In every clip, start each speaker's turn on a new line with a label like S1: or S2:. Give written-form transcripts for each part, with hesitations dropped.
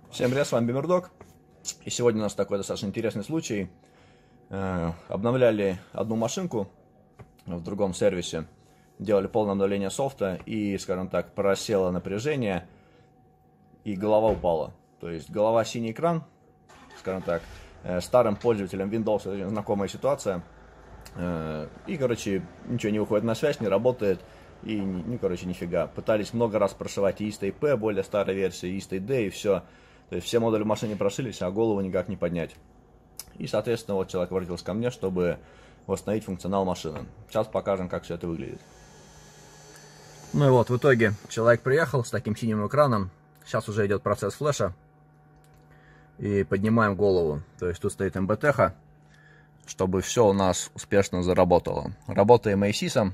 S1: Всем привет, с вами Бимердок. И сегодня у нас такой достаточно интересный случай. Обновляли одну машинку в другом сервисе, делали полное обновление софта и, скажем так, просело напряжение и голова упала. То есть голова, синий экран, скажем так, старым пользователям Windows это знакомая ситуация. И, короче, ничего не выходит на связь, не работает. И, короче, нифига. Пытались много раз прошивать и ISTA-P, более старой версии, и ISTA-D, и все. То есть все модули в машине прошились, а голову никак не поднять. И, соответственно, вот человек обратился ко мне, чтобы восстановить функционал машины. Сейчас покажем, как все это выглядит. Ну и вот, в итоге человек приехал с таким синим экраном. Сейчас уже идет процесс флеша. И поднимаем голову. То есть тут стоит МБТ, чтобы все у нас успешно заработало. Работаем ASIS.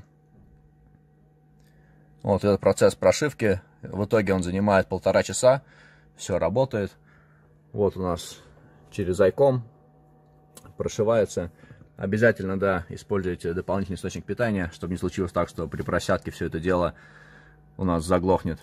S1: Вот этот процесс прошивки. В итоге он занимает 1,5 часа. Все работает. Вот у нас через ICOM прошивается. Обязательно, да, используйте дополнительный источник питания, чтобы не случилось так, что при просядке все это дело у нас заглохнет.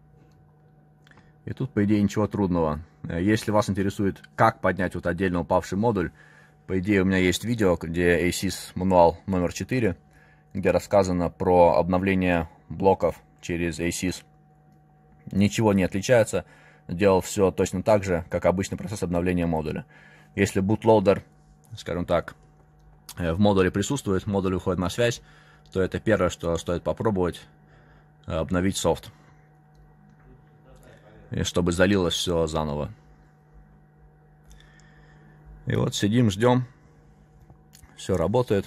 S1: И тут, по идее, ничего трудного. Если вас интересует, как поднять вот отдельно упавший модуль, по идее, у меня есть видео, где ASIS мануал номер 4, где рассказано про обновление блоков через ASIS. Ничего не отличается. Делал все точно так же, как обычный процесс обновления модуля. Если bootloader, скажем так, в модуле присутствует, модуль выходит на связь, то это первое, что стоит попробовать, обновить софт. И чтобы залилось все заново. И вот сидим, ждем. Все работает.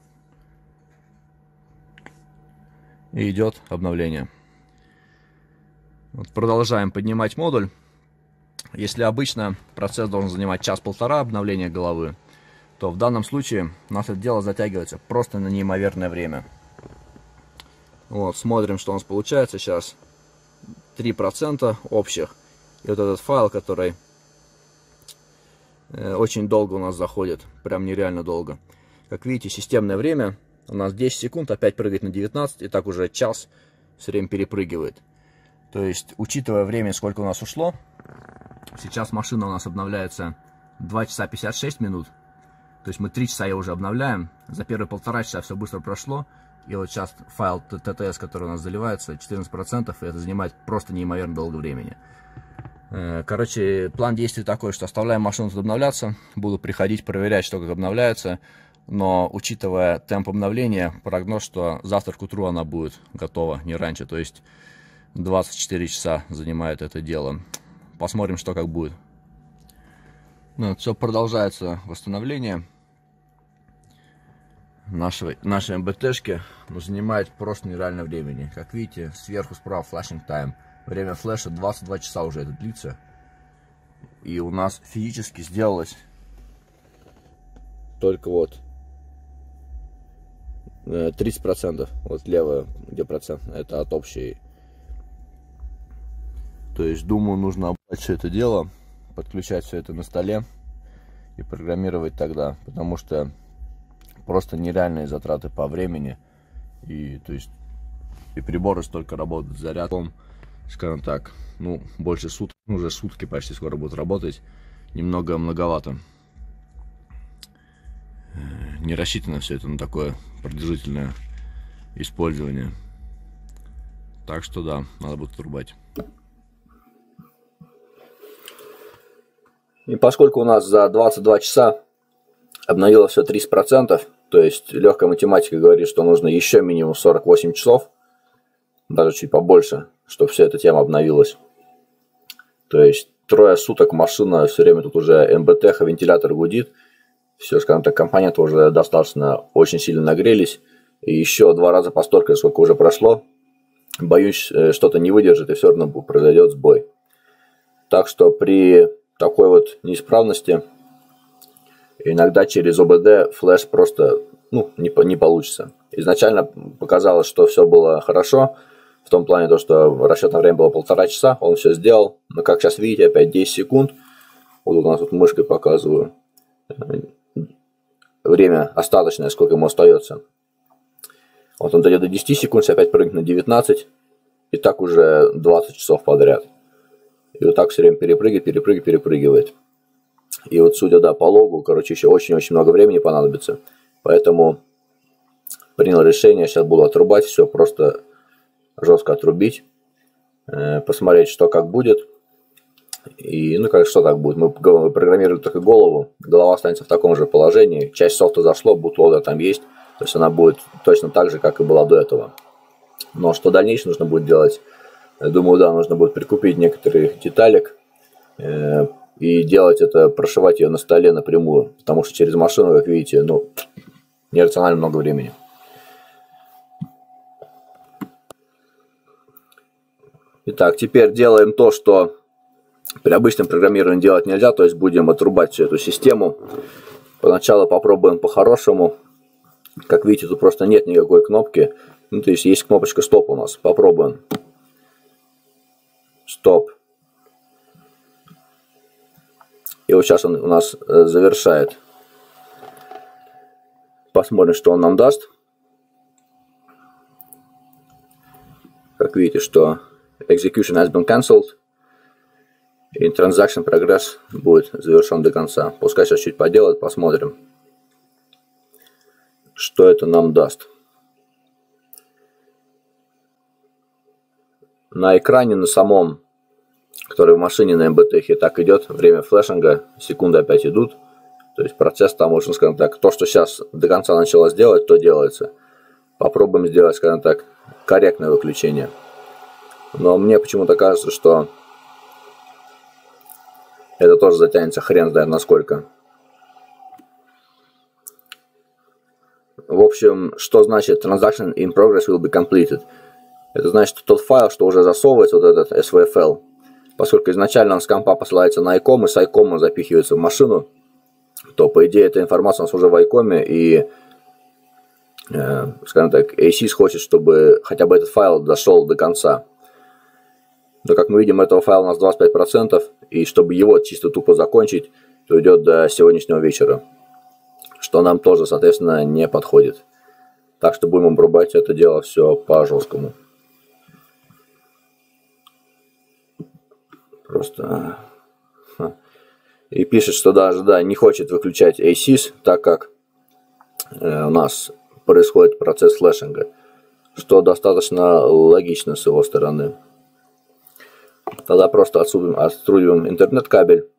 S1: И идет обновление. Вот продолжаем поднимать модуль. Если обычно процесс должен занимать час-полтора обновления головы, то в данном случае у нас это дело затягивается просто на неимоверное время. Вот, смотрим, что у нас получается сейчас. 3% общих. И вот этот файл, который очень долго у нас заходит. Прям нереально долго. Как видите, системное время у нас 10 секунд, опять прыгает на 19, и так уже час все время перепрыгивает. То есть, учитывая время, сколько у нас ушло, сейчас машина у нас обновляется 2 часа 56 минут. То есть мы 3 часа ее уже обновляем. За первые 1,5 часа все быстро прошло. И вот сейчас файл TTS, который у нас заливается, 14%, и это занимает просто неимоверно долго времени. Короче, план действий такой, что оставляем машину тут обновляться. Буду приходить, проверять, что как обновляется. Но, учитывая темп обновления, прогноз, что завтра к утру она будет готова, не раньше. То есть 24 часа занимает это дело. Посмотрим, что как будет. Ну, все продолжается восстановление нашей МБТшки, но занимает просто нереально времени. Как видите, сверху справа flashing time. Время флеша 22 часа уже это длится. И у нас физически сделалось только вот 30%. Вот левая, где процент, это от общей. То есть, думаю, нужно обрать все это дело, подключать все это на столе и программировать тогда, потому что просто нереальные затраты по времени. И, то есть, и приборы столько работают, зарядом, скажем так, ну, больше суток, уже сутки почти скоро будут работать, немного многовато. Не рассчитано все это на такое продолжительное использование. Так что да, надо будет отрубать. И поскольку у нас за 22 часа обновилось все 30%, то есть легкая математика говорит, что нужно еще минимум 48 часов, даже чуть побольше, чтобы вся эта тема обновилась. То есть 3 суток машина все время тут уже МБТ, вентилятор гудит. Все, скажем так, компоненты уже достаточно очень сильно нагрелись. И еще 2 раза по столько, сколько уже прошло. Боюсь, что-то не выдержит и все равно произойдет сбой. Так что при такой вот неисправности иногда через ОБД флеш просто не получится. Изначально показалось, что все было хорошо. В том плане, то, что расчетное время было 1,5 часа. Он все сделал. Но как сейчас видите, опять 10 секунд. Вот у нас тут мышкой показываю. Время остаточное, сколько ему остается. Вот он дойдет до 10 секунд, опять прыгнет на 19. И так уже 20 часов подряд. И вот так все время перепрыгивает. И вот судя, да, по логу, короче, еще очень-очень много времени понадобится. Поэтому принял решение, сейчас буду отрубать все, просто жестко отрубить, посмотреть, что как будет. И, ну, как что так будет. Мы программировали только голову, голова останется в таком же положении. Часть софта зашло, бутлоадер там есть. То есть она будет точно так же, как и была до этого. Но что дальнейшее нужно будет делать? Думаю, да, нужно будет прикупить некоторых деталек и делать это, прошивать ее на столе напрямую. Потому что через машину, как видите, ну, нерационально много времени. Итак, теперь делаем то, что при обычном программировании делать нельзя, то есть будем отрубать всю эту систему. Поначалу попробуем по-хорошему. Как видите, тут просто нет никакой кнопки. Ну, то есть кнопочка стоп у нас. Попробуем. Стоп. И вот сейчас он у нас завершает. Посмотрим, что он нам даст. Как видите, что execution has been cancelled. И transaction progress будет завершен до конца. Пускай сейчас чуть поделает, посмотрим, что это нам даст. На экране на самом, который в машине на МБТХе, так идет время флешинга, секунды опять идут. То есть процесс там уже, скажем так, то, что сейчас до конца начало сделать, то делается. Попробуем сделать, скажем так, корректное выключение. Но мне почему-то кажется, что это тоже затянется хрен знает насколько. В общем, что значит transaction in progress will be completed? Это значит, что тот файл, что уже засовывается, вот этот SVFL, поскольку изначально он с компа посылается на ICOM, и с ICOM он запихивается в машину, то, по идее, эта информация у нас уже в ICOM, и, скажем так, ASYS хочет, чтобы хотя бы этот файл дошел до конца. Но, как мы видим, этого файла у нас 25%, и чтобы его чисто тупо закончить, то идет до сегодняшнего вечера, что нам тоже, соответственно, не подходит. Так что будем обрубать это дело все по-жесткому. Просто... И пишет, что даже, да, не хочет выключать ASYS, так как у нас происходит процесс флешинга, что достаточно логично с его стороны. Тогда просто отструниваем интернет-кабель.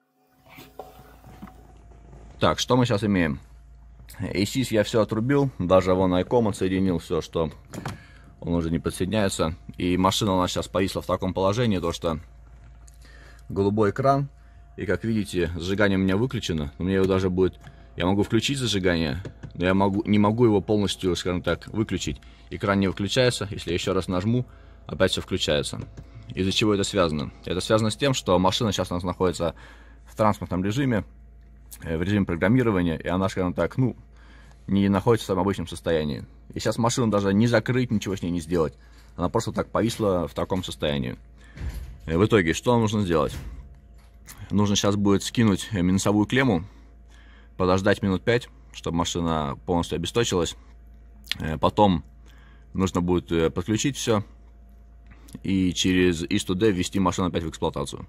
S1: Так, что мы сейчас имеем? ASYS я все отрубил, даже вон ICOM отсоединил все, что он уже не подсоединяется. И машина у нас сейчас повисла в таком положении, то что голубой экран. И как видите, зажигание у меня выключено. У меня его даже будет... Я могу включить зажигание, но я не могу его полностью, скажем так, выключить. Экран не выключается. Если я еще раз нажму, опять все включается. Из-за чего это связано? Это связано с тем, что машина сейчас у нас находится в транспортном режиме, в режиме программирования, и она, скажем так, ну, не находится в своем обычном состоянии. И сейчас машину даже не закрыть, ничего с ней не сделать. Она просто так повисла в таком состоянии. И в итоге, что нам нужно сделать? Нужно сейчас будет скинуть минусовую клемму, подождать минут 5, чтобы машина полностью обесточилась. Потом нужно будет подключить все и через EASE-to-D ввести машину опять в эксплуатацию.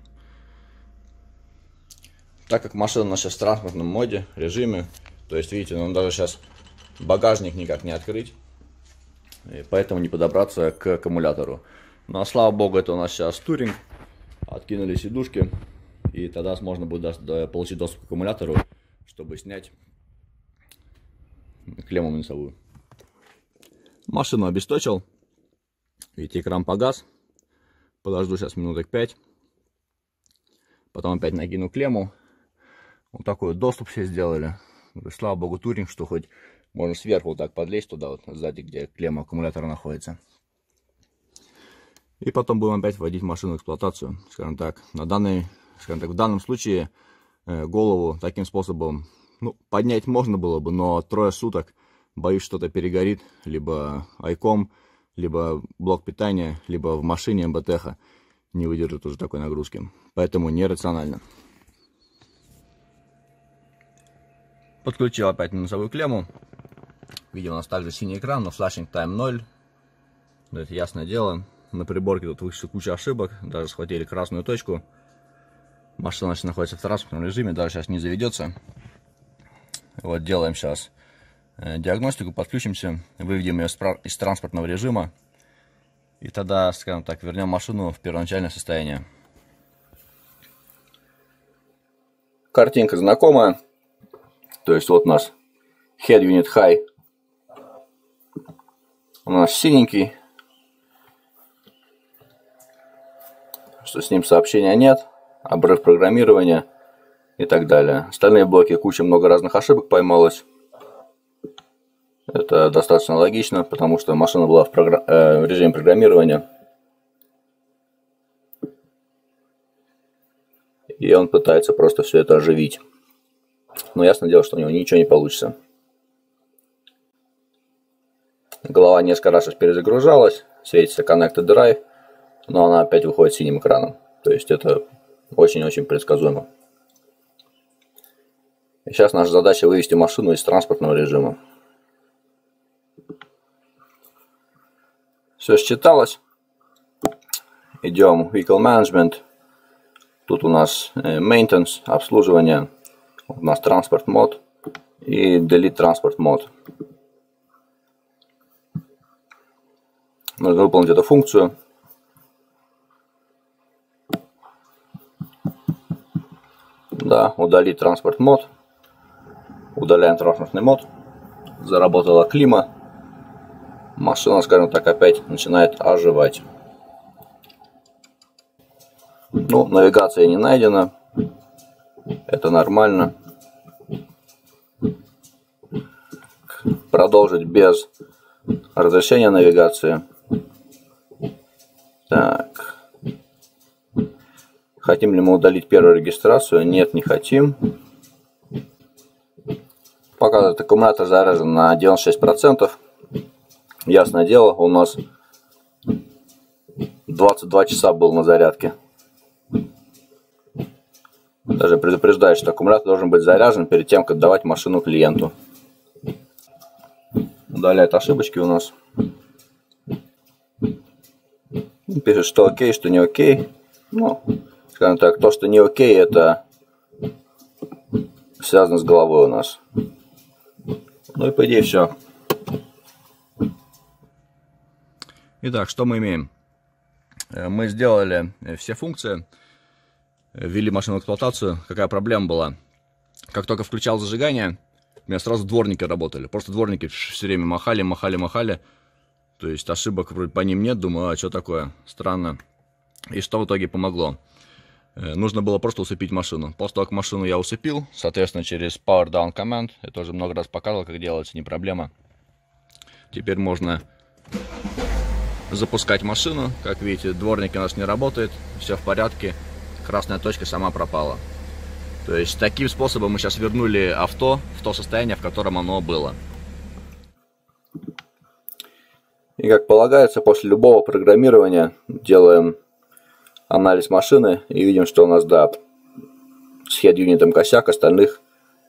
S1: Так как машина у нас сейчас в транспортном моде, режиме, то есть, видите, нам даже сейчас багажник никак не открыть, и поэтому не подобраться к аккумулятору. Но, слава богу, это у нас сейчас туринг, откинули сидушки, и тогда можно будет получить доступ к аккумулятору, чтобы снять клемму минусовую. Машину обесточил. Видите, экран погас. Подожду сейчас минуток 5. Потом опять накину клемму. Вот такой вот доступ все сделали. Слава богу, туринг, что хоть можно сверху вот так подлезть туда, вот сзади, где клемма аккумулятора находится. И потом будем опять вводить машину в эксплуатацию. Скажем так, в данном случае голову таким способом, ну, поднять можно было бы, но 3 суток, боюсь, что-то перегорит, либо ICOM, либо блок питания, либо в машине МБТХ не выдержит уже такой нагрузки. Поэтому нерационально. Подключил опять минусовую клемму. Видим, у нас также синий экран, но flashing time 0. Это ясное дело. На приборке тут вышла куча ошибок. Даже схватили красную точку. Машина находится в транспортном режиме, даже сейчас не заведется. Вот делаем сейчас диагностику, подключимся, выведем ее из транспортного режима. И тогда, скажем так, вернем машину в первоначальное состояние. Картинка знакомая. То есть вот у нас Head Unit High. У нас синенький. Что с ним сообщения нет. Обрыв программирования и так далее. Остальные блоки, куча много разных ошибок поймалось. Это достаточно логично, потому что машина была в режиме программирования. И он пытается просто все это оживить. Но ясно дело, что у него ничего не получится. Голова несколько раз перезагружалась, светится Connected Drive, но она опять выходит синим экраном. То есть это очень-очень предсказуемо. И сейчас наша задача вывести машину из транспортного режима. Все считалось. Идем в Vehicle Management. Тут у нас Maintenance, обслуживание. У нас Transport Mode и Delete Transport Mode. Нужно выполнить эту функцию. Да, удалить Transport Mode. Удаляем транспортный мод. Заработала клима. Машина, скажем так, опять начинает оживать. Ну, навигация не найдена. Это нормально. Продолжить без разрешения навигации. Так. Хотим ли мы удалить первую регистрацию? Нет, не хотим. Показывает, аккумулятор заряжен на 96%. Ясное дело, у нас 22 часа был на зарядке. Даже предупреждает, что аккумулятор должен быть заряжен перед тем, как давать машину клиенту. Удаляет ошибочки у нас. Пишет, что окей, что не окей. Ну, скажем так, то, что не окей, это связано с головой у нас. Ну и по идее все. Итак, что мы имеем? Мы сделали все функции, ввели машину в эксплуатацию. Какая проблема была? Как только включал зажигание, у меня сразу дворники работали. Просто дворники все время махали. То есть ошибок вроде по ним нет. Думаю, а что такое? Странно. И что в итоге помогло? Нужно было просто усыпить машину. После того, как машину я усыпил, соответственно, через Power Down Command, я тоже много раз показывал, как делается, не проблема. Теперь можно запускать машину. Как видите, дворник у нас не работает, все в порядке. Красная точка сама пропала. То есть таким способом мы сейчас вернули авто в то состояние, в котором оно было. И как полагается, после любого программирования делаем анализ машины и видим, что у нас, да, с head-юнитом косяк, остальных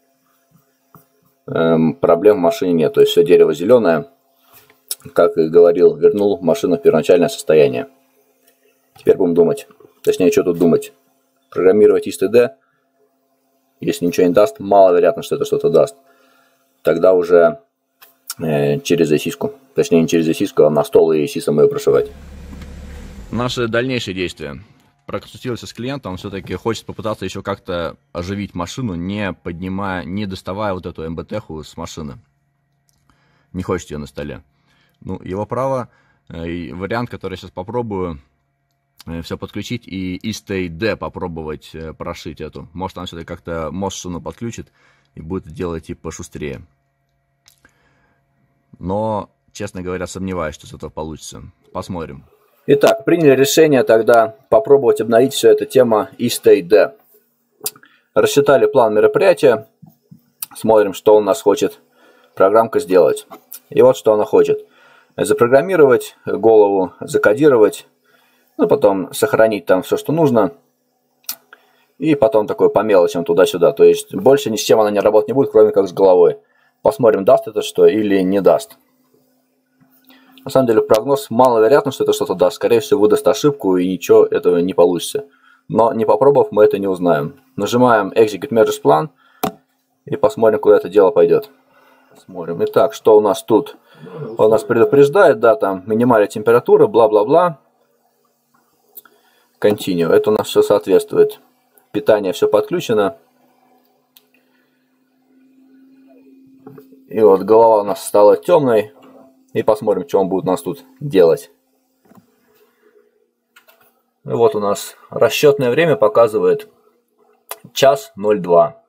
S1: проблем в машине нет. То есть все дерево зеленое. Как и говорил, вернул машину в первоначальное состояние. Теперь будем думать. Точнее, что тут думать. Программировать EastID, если ничего не даст, маловероятно, что это что-то даст. Тогда уже через ESIS-ку. Точнее, не через ESIS-ку, а на стол и ESIS ее прошивать. Наши дальнейшие действия. Проконсультировался с клиентом, он все-таки хочет попытаться еще как-то оживить машину, не доставая вот эту МБТ-ху с машины. Не хочет ее на столе. Ну, его право. И вариант, который я сейчас попробую, все подключить и EastID попробовать прошить эту. Может, он все-таки как-то машину подключит и будет делать типа шустрее. Но, честно говоря, сомневаюсь, что это получится. Посмотрим. Итак, приняли решение тогда попробовать обновить все это тема EastID. Рассчитали план мероприятия. Смотрим, что у нас хочет программка сделать. И вот что она хочет. Запрограммировать голову, закодировать, ну, потом сохранить там все, что нужно. И потом такое по мелочам туда-сюда. То есть больше ни с чем она не работать не будет, кроме как с головой. Посмотрим, даст это что или не даст. На самом деле прогноз маловероятно, что это что-то даст. Скорее всего, выдаст ошибку и ничего этого не получится. Но не попробовав, мы это не узнаем. Нажимаем Execute Merge Plan и посмотрим, куда это дело пойдет. Смотрим. Итак, что у нас тут? Он нас предупреждает, да, там минимальная температура, бла-бла-бла. Continue. Это у нас все соответствует. Питание все подключено. И вот голова у нас стала темной. И посмотрим, что он будет у нас тут делать. И вот у нас расчетное время показывает 1:02.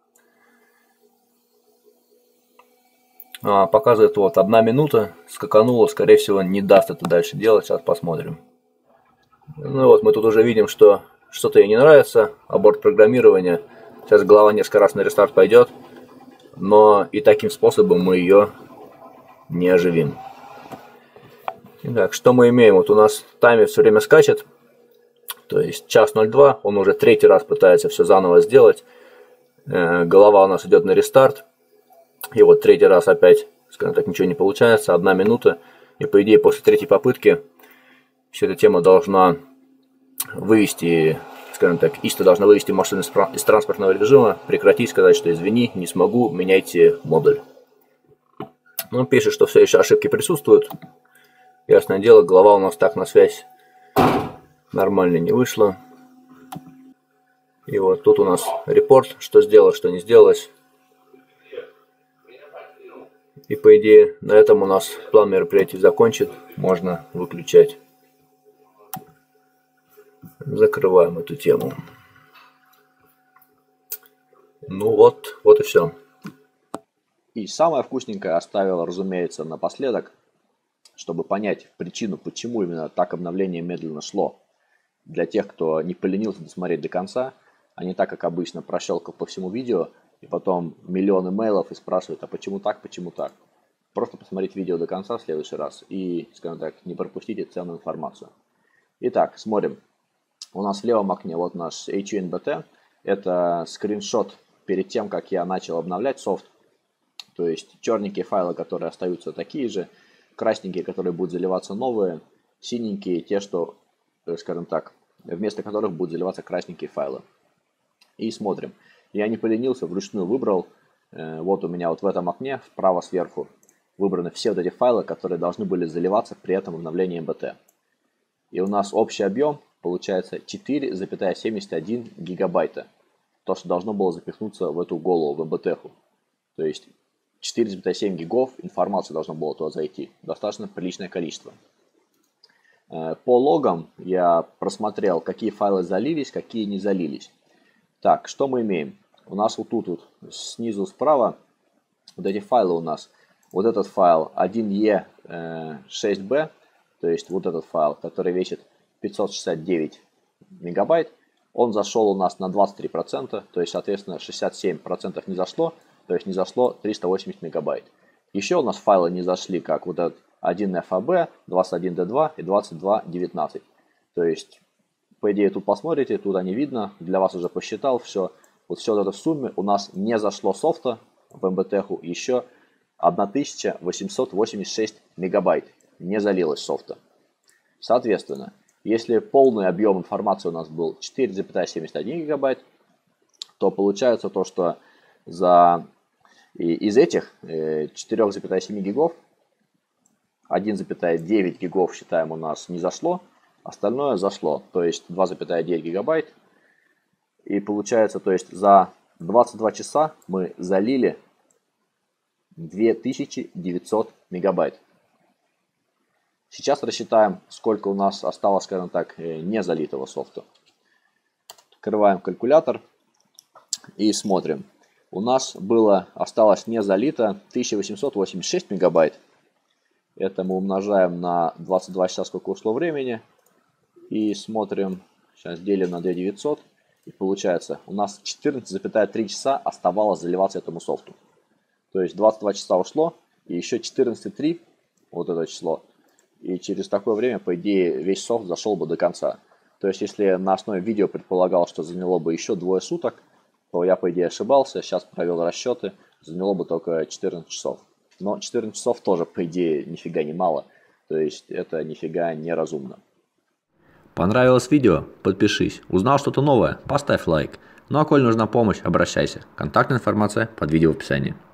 S1: Показывает вот 1 минута. Скакануло, скорее всего, не даст это дальше делать. Сейчас посмотрим. Ну вот мы тут уже видим, что что-то ей не нравится. Аборт программирования. Сейчас голова несколько раз на рестарт пойдет. Но и таким способом мы ее не оживим. Итак, что мы имеем? Вот у нас таймер все время скачет. То есть 1:02. Он уже 3-й раз пытается все заново сделать. Голова у нас идет на рестарт. И вот 3-й раз опять, скажем так, ничего не получается. 1 минута. И по идее после 3-й попытки вся эта тема должна вывести, скажем так, ИСТа должна вывести машину из транспортного режима, прекратить, сказать, что извини, не смогу, меняйте модуль. Он пишет, что все еще ошибки присутствуют. Ясное дело, голова у нас так на связь нормально не вышла. И вот тут у нас репорт, что сделалось, что не сделалось. И по идее на этом у нас план мероприятий закончен. Можно выключать. Закрываем эту тему. Ну вот и все.
S2: И самое вкусненькое оставил, разумеется, напоследок, чтобы понять причину, почему именно так обновление медленно шло. Для тех, кто не поленился досмотреть до конца, а не так, как обычно, прощелкал по всему видео, и потом миллион имейлов и спрашивают, а почему так, почему так. Просто посмотреть видео до конца в следующий раз и, скажем так, не пропустите ценную информацию. Итак, смотрим. У нас в левом окне вот наш HUNBT. Это скриншот перед тем, как я начал обновлять софт. То есть черненькие файлы, которые остаются такие же, красненькие, которые будут заливаться новые, синенькие, те, что, скажем так, вместо которых будут заливаться красненькие файлы. И смотрим. Я не поленился, вручную выбрал. Вот у меня вот в этом окне, вправо сверху, выбраны все вот эти файлы, которые должны были заливаться при этом обновлении MBT. И у нас общий объем получается 4,71 гигабайта. То, что должно было запихнуться в эту голову, в MBT. То есть 4,7 гигов информации должно было туда зайти. Достаточно приличное количество. По логам я просмотрел, какие файлы залились, какие не залились. Так, что мы имеем? У нас вот тут вот, снизу справа вот эти файлы у нас. Вот этот файл 1E6B, то есть вот этот файл, который весит 569 мегабайт, он зашел у нас на 23%, то есть, соответственно, 67% не зашло, то есть не зашло 380 мегабайт. Еще у нас файлы не зашли, как вот этот 1FAB, 21D2 и 2219. То есть, по идее, тут посмотрите, туда не видно, для вас уже посчитал все. Вот все это в сумме у нас не зашло софта в MBT еще 1886 мегабайт. Не залилось софта. Соответственно, если полный объем информации у нас был 4,71 гигабайт, то получается то, что из этих 4,7 гигов 1,9 гигов, считаем, у нас не зашло, остальное зашло, то есть 2,9 гигабайт. И получается, то есть за 22 часа мы залили 2900 мегабайт. Сейчас рассчитаем, сколько у нас осталось, скажем так, не залитого софта. Открываем калькулятор и смотрим. У нас осталось не залито 1886 мегабайт. Это мы умножаем на 22 часа, сколько ушло времени. И смотрим, сейчас делим на 2900. И получается, у нас 14,3 часа оставалось заливаться этому софту. То есть 22 часа ушло, и еще 14,3, вот это число. И через такое время, по идее, весь софт зашел бы до конца. То есть, если на основе видео предполагал, что заняло бы еще 2 суток, то я, по идее, ошибался. Сейчас провел расчеты, заняло бы только 14 часов. Но 14 часов тоже, по идее, нифига не мало. То есть, это нифига не разумно. Понравилось видео? Подпишись. Узнал что-то новое? Поставь лайк. Ну а коль нужна помощь, обращайся. Контактная информация под видео в описании.